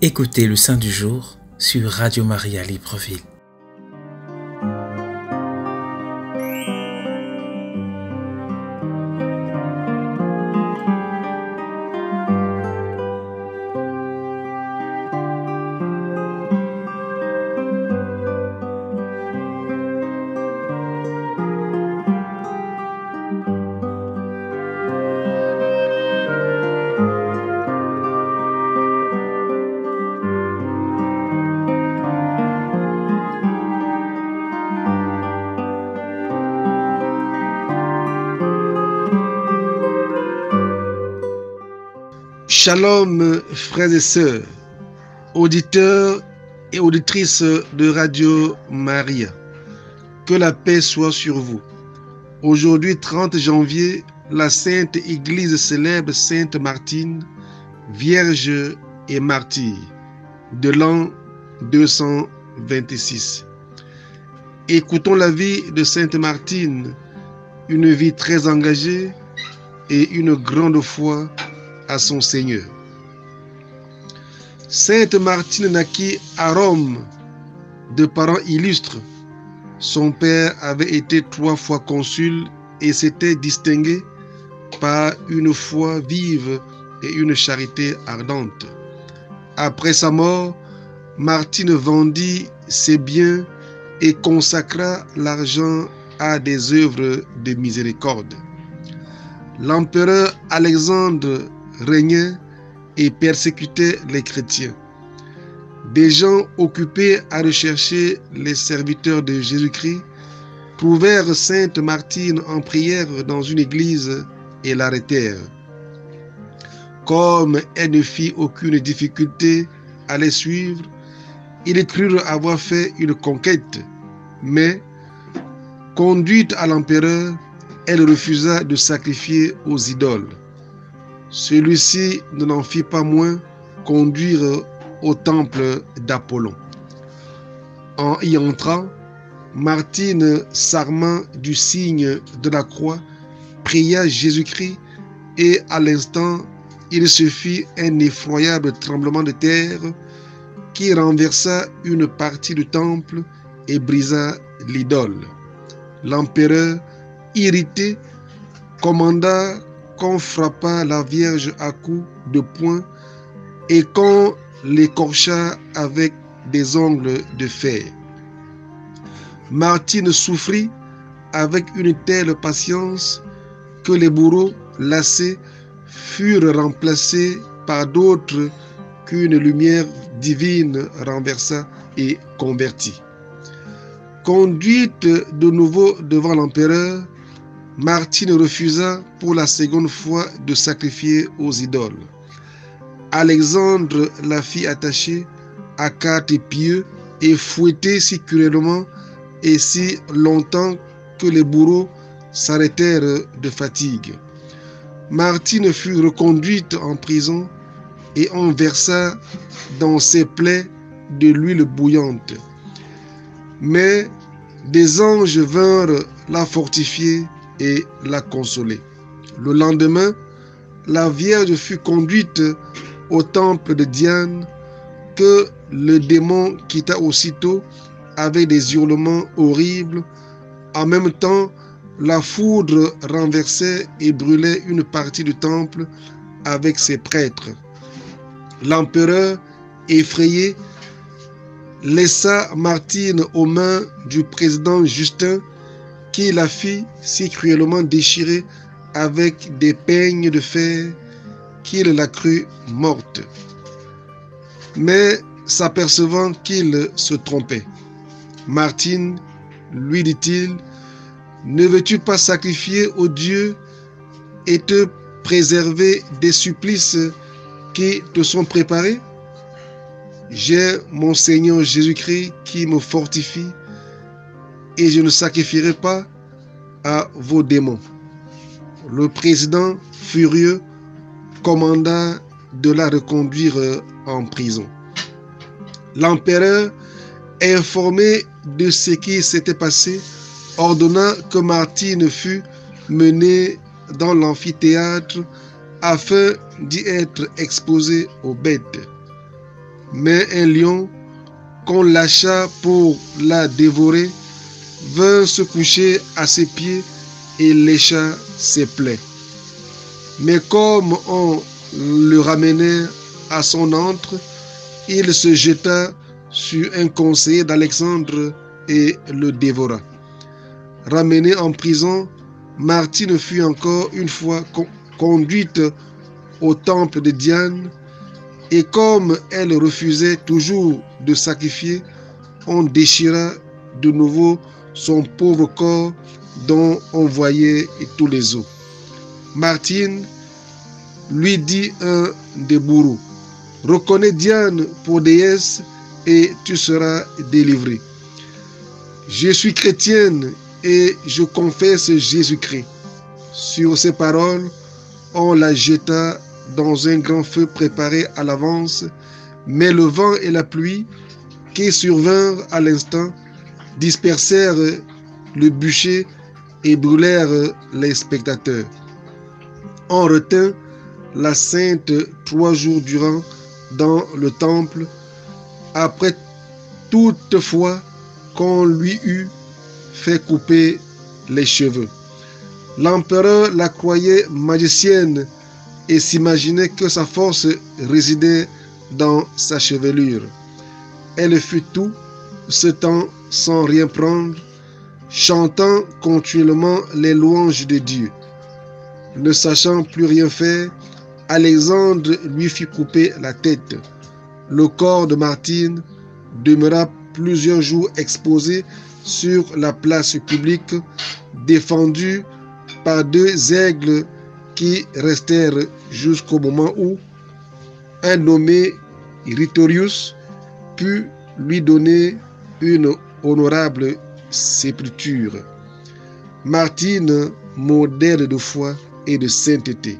Écoutez le Saint du jour sur Radio Maria Libreville. Shalom frères et sœurs, auditeurs et auditrices de Radio Maria. Que la paix soit sur vous. Aujourd'hui 30 janvier, la Sainte Église célèbre Sainte Martine, Vierge et martyre de l'an 226. Écoutons la vie de Sainte Martine, une vie très engagée et une grande foi à son Seigneur. Sainte Martine naquit à Rome de parents illustres. Son père avait été 3 fois consul et s'était distingué par une foi vive et une charité ardente. Après sa mort, Martine vendit ses biens et consacra l'argent à des œuvres de miséricorde. L'empereur Alexandre régnait et persécutait les chrétiens. Des gens occupés à rechercher les serviteurs de Jésus-Christ trouvèrent Sainte Martine en prière dans une église et l'arrêtèrent. Comme elle ne fit aucune difficulté à les suivre, ils crurent avoir fait une conquête, mais, conduite à l'empereur, elle refusa de sacrifier aux idoles. Celui-ci ne n'en fit pas moins conduire au temple d'Apollon. En y entrant, Martine s'armant du signe de la croix, pria Jésus-Christ et à l'instant, il se fit un effroyable tremblement de terre qui renversa une partie du temple et brisa l'idole. L'empereur, irrité, commanda qu'on frappât la Vierge à coups de poing et qu'on l'écorcha avec des ongles de fer. Martine souffrit avec une telle patience que les bourreaux lassés furent remplacés par d'autres qu'une lumière divine renversa et convertit. Conduite de nouveau devant l'empereur, Martine refusa pour la seconde fois de sacrifier aux idoles. Alexandre la fit attacher à 4 pieux et fouetter si cruellement et si longtemps que les bourreaux s'arrêtèrent de fatigue. Martine fut reconduite en prison et on versa dans ses plaies de l'huile bouillante. Mais des anges vinrent la fortifier et la consoler. Le lendemain, la Vierge fut conduite au temple de Diane que le démon quitta aussitôt avec des hurlements horribles. En même temps, la foudre renversait et brûlait une partie du temple avec ses prêtres. L'empereur, effrayé, laissa Martine aux mains du président Justin qui la fit si cruellement déchirer avec des peignes de fer qu'il la crut morte. Mais s'apercevant qu'il se trompait, Martine lui dit-il, ne veux-tu pas sacrifier au Dieu et te préserver des supplices qui te sont préparés? J'ai mon Seigneur Jésus-Christ qui me fortifie et je ne sacrifierai pas à vos démons. Le président, furieux, commanda de la reconduire en prison. L'empereur, informé de ce qui s'était passé, ordonna que Martine fût menée dans l'amphithéâtre afin d'y être exposée aux bêtes. mais un lion, qu'on lâcha pour la dévorer, vint se coucher à ses pieds et lécha ses plaies. Mais comme on le ramenait à son antre, il se jeta sur un conseiller d'Alexandre et le dévora. Ramenée en prison, Martine fut encore une fois conduite au temple de Diane, et comme elle refusait toujours de sacrifier, on déchira de nouveau son pauvre corps dont on voyait tous les os. Martine lui dit un des bourreaux: reconnais Diane pour déesse et tu seras délivré. Je suis chrétienne et je confesse Jésus-Christ. Sur ces paroles, on la jeta dans un grand feu préparé à l'avance, mais le vent et la pluie qui survinrent à l'instant dispersèrent le bûcher et brûlèrent les spectateurs. On retint la sainte 3 jours durant dans le temple, après toutefois qu'on lui eut fait couper les cheveux. L'empereur la croyait magicienne et s'imaginait que sa force résidait dans sa chevelure. Elle fut tout ce temps sans rien prendre, chantant continuellement les louanges de Dieu. Ne sachant plus rien faire, Alexandre lui fit couper la tête. Le corps de Martine demeura plusieurs jours exposé sur la place publique, défendu par 2 aigles qui restèrent jusqu'au moment où un nommé Rhétorius put lui donner une honorable sépulture. Martine, modèle de foi et de sainteté.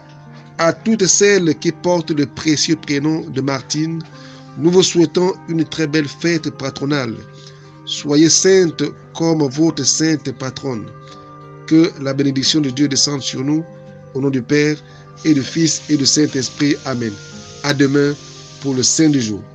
À toutes celles qui portent le précieux prénom de Martine, nous vous souhaitons une très belle fête patronale. Soyez sainte comme votre sainte patronne. Que la bénédiction de Dieu descende sur nous, au nom du Père et du Fils et du Saint-Esprit. Amen. À demain pour le Saint du jour.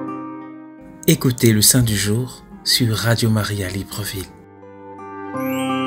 Écoutez le Saint du jour sur Radio Maria Libreville.